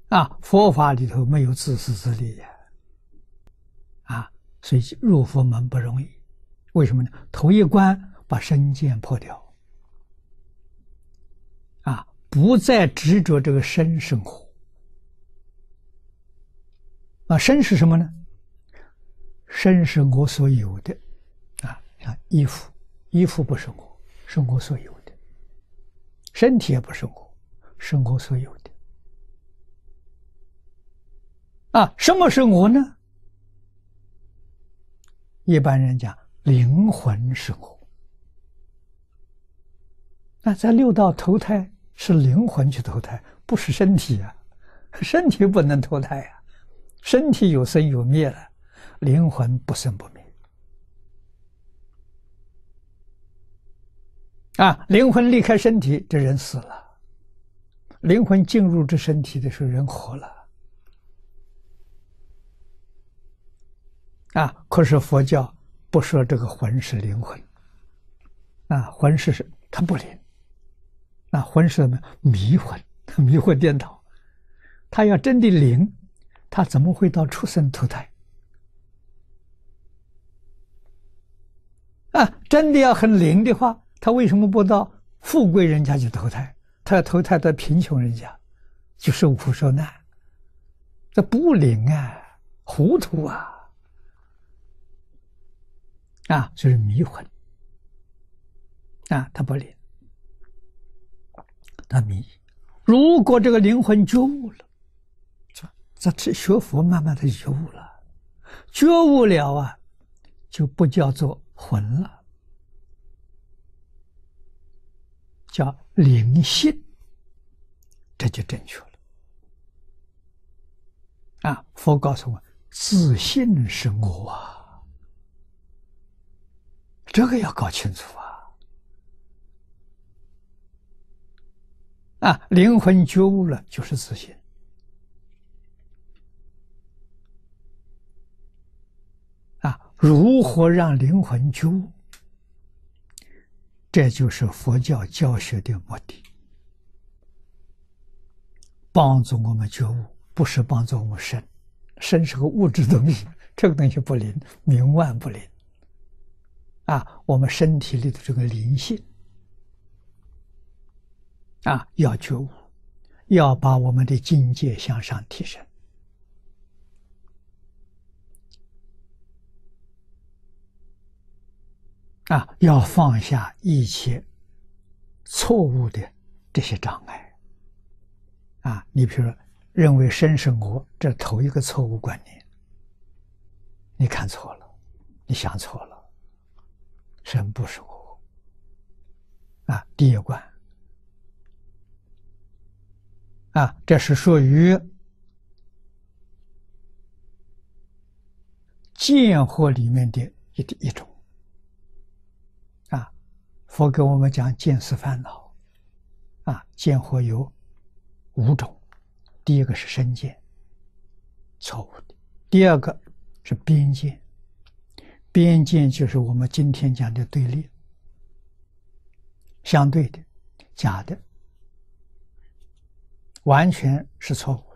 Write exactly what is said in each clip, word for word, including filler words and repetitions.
啊，佛法里头没有自私自利呀，啊，所以入佛门不容易。为什么呢？头一关把身见破掉，啊，不再执着这个身生活。啊，身是什么呢？身是我所有的，啊，像衣服，衣服不是我，是我所有的；身体也不是我，是我所有的。啊，什么是我呢？一般人讲，灵魂是我。那在六道投胎是灵魂去投胎，不是身体啊，身体不能投胎啊，身体有生有灭了，灵魂不生不灭。啊，灵魂离开身体，这人死了；灵魂进入这身体的时候，人活了。啊，可是佛教不说这个魂是灵魂，啊，魂是是它不灵，啊，魂是什么？迷魂，迷惑颠倒。他要真的灵，他怎么会到畜生投胎？啊，真的要很灵的话，他为什么不到富贵人家去投胎？他要投胎到贫穷人家，就受苦受难。这不灵啊，糊涂啊！啊，就是迷魂啊，他不灵，他迷。如果这个灵魂觉悟了，这这学佛慢慢的觉悟了，觉悟了啊，就不叫做魂了，叫灵性，这就正确了。啊，佛告诉我，自信是我啊。这个要搞清楚啊！啊，灵魂觉悟了就是自信。啊，如何让灵魂觉悟？这就是佛教教学的目的，帮助我们觉悟，不是帮助我们身。身是个物质东西，这个东西不灵，冥顽不灵。啊，我们身体里的这个灵性啊，要觉悟，要把我们的境界向上提升。啊，要放下一切错误的这些障碍。啊，你比如说，认为身是我，这头一个错误观念，你看错了，你想错了。身不是我，啊，第一关，啊，这是属于见惑里面的一一种，啊，佛给我们讲见思烦恼，啊，见惑有五种，第一个是身见，错误的；第二个是边见。边见就是我们今天讲的对立，相对的、假的，完全是错误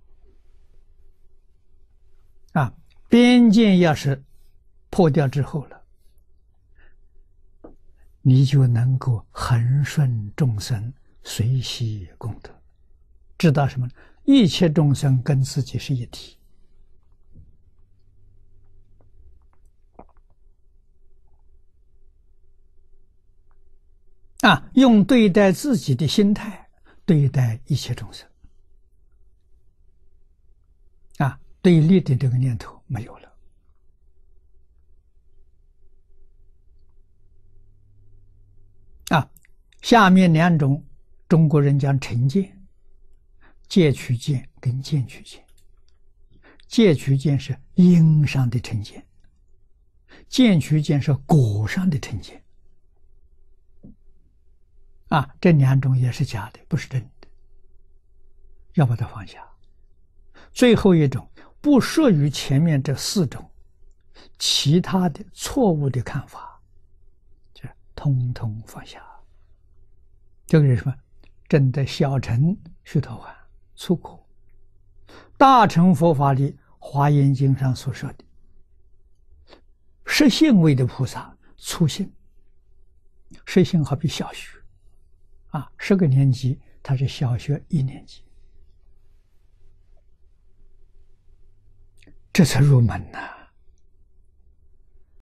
的。啊，边见要是破掉之后了，你就能够恒顺众生，随喜功德，知道什么？一切众生跟自己是一体。啊，用对待自己的心态对待一切众生，啊，对立的这个念头没有了。啊，下面两种中国人讲成见，戒取见跟见取见。戒取见是因上的成见，见取见是果上的成见。啊，这两种也是假的，不是真的，要把它放下。最后一种不属于前面这四种，其他的错误的看法，就通通放下。这个是什么？真的小乘须陀洹出口， 大乘佛法里《华严经》上所说的实性位的菩萨，粗性，实性好比小学啊，十个年级，他是小学一年级，这才入门呐、啊。